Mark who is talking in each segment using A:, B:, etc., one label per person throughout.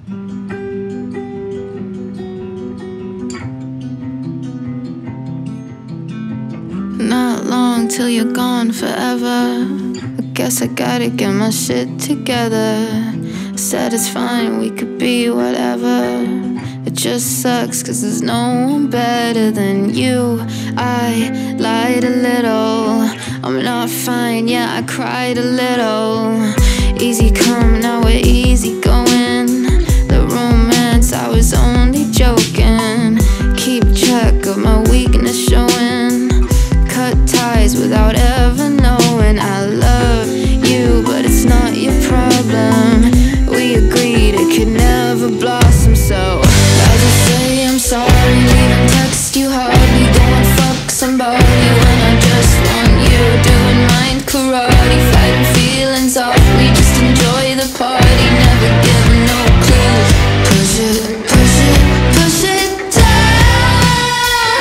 A: Not long till you're gone forever. I guess I gotta get my shit together. I said it's fine, we could be whatever. It just sucks cause there's no one better than you. I lied a little. I'm not fine, yeah, I cried a little. Easy come, now we're easy going. The romance, I was only joking. Keep track of my weakness showing. Cut ties without ever knowing. I love you, but it's not your problem. We agreed it could never blossom, so I just say I'm sorry, leaving text you hardly. Go and fuck somebody when I just want you. Doing mind karate, fighting feelings off me. Just enjoy the party, never give no clue. Push it, push it, push it down.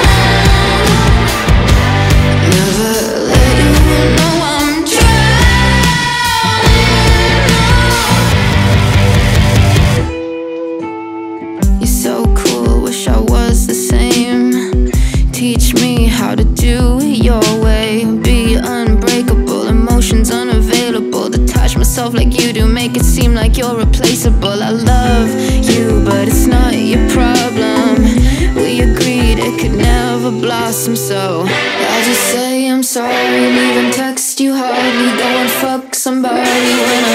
A: Never let you know I'm drowning. You're so cool, wish I was the same. Teach me how to do it your way. Be unbreakable, emotions unavailable. Detach myself like you do, make it seem like you're replaceable. I love you, but it's not your problem. We agreed it could never blossom, so I just say I'm sorry, leaving text you hardly. Go and fuck somebody when I